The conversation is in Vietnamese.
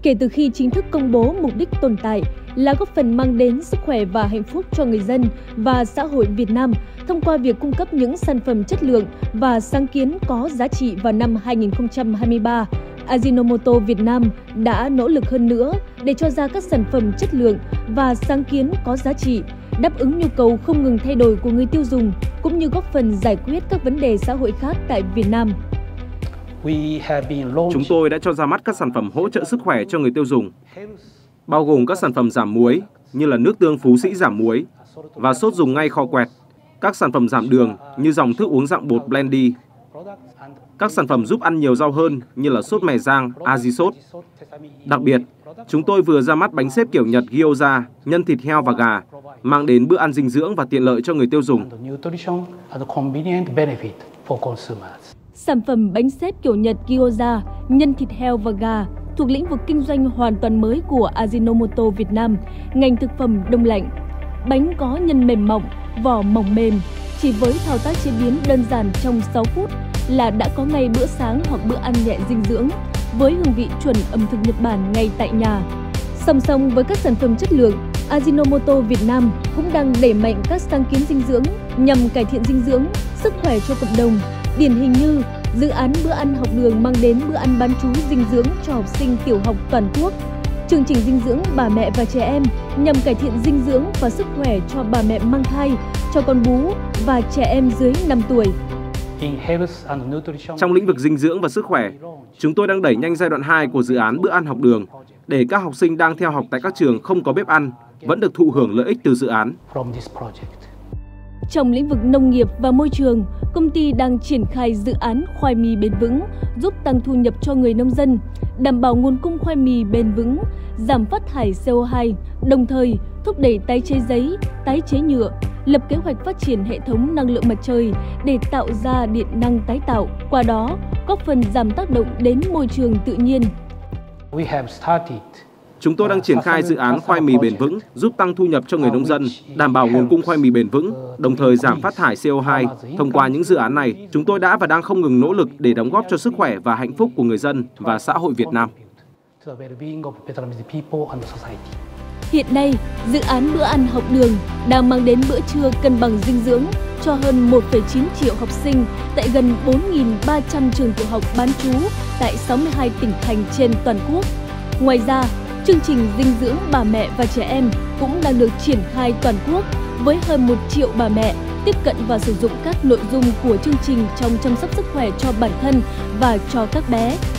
Kể từ khi chính thức công bố mục đích tồn tại là góp phần mang đến sức khỏe và hạnh phúc cho người dân và xã hội Việt Nam thông qua việc cung cấp những sản phẩm chất lượng và sáng kiến có giá trị vào năm 2023, Ajinomoto Việt Nam đã nỗ lực hơn nữa để cho ra các sản phẩm chất lượng và sáng kiến có giá trị, đáp ứng nhu cầu không ngừng thay đổi của người tiêu dùng, cũng như góp phần giải quyết các vấn đề xã hội khác tại Việt Nam. Chúng tôi đã cho ra mắt các sản phẩm hỗ trợ sức khỏe cho người tiêu dùng, bao gồm các sản phẩm giảm muối như là nước tương Phú Sĩ giảm muối và sốt dùng ngay kho quẹt, các sản phẩm giảm đường như dòng thức uống dạng bột Blendy, các sản phẩm giúp ăn nhiều rau hơn như là sốt mè rang, Aji-sốt. Đặc biệt, chúng tôi vừa ra mắt bánh xếp kiểu Nhật Gyoza nhân thịt heo và gà, mang đến bữa ăn dinh dưỡng và tiện lợi cho người tiêu dùng. Sản phẩm bánh xếp kiểu Nhật Gyoza nhân thịt heo và gà thuộc lĩnh vực kinh doanh hoàn toàn mới của Ajinomoto Việt Nam, ngành thực phẩm đông lạnh. Bánh có nhân mềm mỏng, vỏ mỏng mềm, chỉ với thao tác chế biến đơn giản trong 6 phút là đã có ngay bữa sáng hoặc bữa ăn nhẹ dinh dưỡng với hương vị chuẩn ẩm thực Nhật Bản ngay tại nhà. Song song với các sản phẩm chất lượng, Ajinomoto Việt Nam cũng đang đẩy mạnh các sáng kiến dinh dưỡng nhằm cải thiện dinh dưỡng, sức khỏe cho cộng đồng. Điển hình như dự án bữa ăn học đường mang đến bữa ăn bán trú dinh dưỡng cho học sinh tiểu học toàn quốc, chương trình dinh dưỡng bà mẹ và trẻ em nhằm cải thiện dinh dưỡng và sức khỏe cho bà mẹ mang thai, cho con bú và trẻ em dưới 5 tuổi. Trong lĩnh vực dinh dưỡng và sức khỏe, chúng tôi đang đẩy nhanh giai đoạn 2 của dự án bữa ăn học đường để các học sinh đang theo học tại các trường không có bếp ăn vẫn được thụ hưởng lợi ích từ dự án. Trong lĩnh vực nông nghiệp và môi trường, công ty đang triển khai dự án khoai mì bền vững, giúp tăng thu nhập cho người nông dân, đảm bảo nguồn cung khoai mì bền vững, giảm phát thải CO2, đồng thời thúc đẩy tái chế giấy, tái chế nhựa, lập kế hoạch phát triển hệ thống năng lượng mặt trời để tạo ra điện năng tái tạo, qua đó góp phần giảm tác động đến môi trường tự nhiên. Chúng tôi đang triển khai dự án khoai mì bền vững giúp tăng thu nhập cho người nông dân, đảm bảo nguồn cung khoai mì bền vững, đồng thời giảm phát thải CO2. Thông qua những dự án này, chúng tôi đã và đang không ngừng nỗ lực để đóng góp cho sức khỏe và hạnh phúc của người dân và xã hội Việt Nam. Hiện nay, dự án bữa ăn học đường đang mang đến bữa trưa cân bằng dinh dưỡng cho hơn 1,9 triệu học sinh tại gần 4.300 trường tiểu học bán trú tại 62 tỉnh thành trên toàn quốc. Ngoài ra, chương trình dinh dưỡng bà mẹ và trẻ em cũng đang được triển khai toàn quốc với hơn 1 triệu bà mẹ tiếp cận và sử dụng các nội dung của chương trình trong chăm sóc sức khỏe cho bản thân và cho các bé.